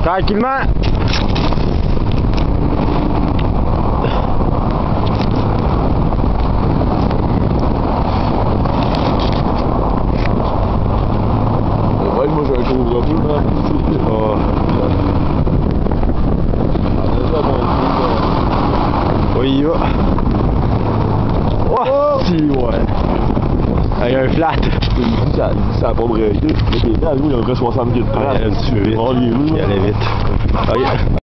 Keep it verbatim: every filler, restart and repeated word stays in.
Tranquillement. Ouais, moi j'ai un couvre-feu, là. Oh. Oui, il va. Oh, oh. Si, ouais. Avec un flat. Il dit ça, il dit ça a pas breaké. Mais t'es là, lui, il y a un vrai soixante kilomètres de train. Il allait vite. Il allait Il allait vite. Okay.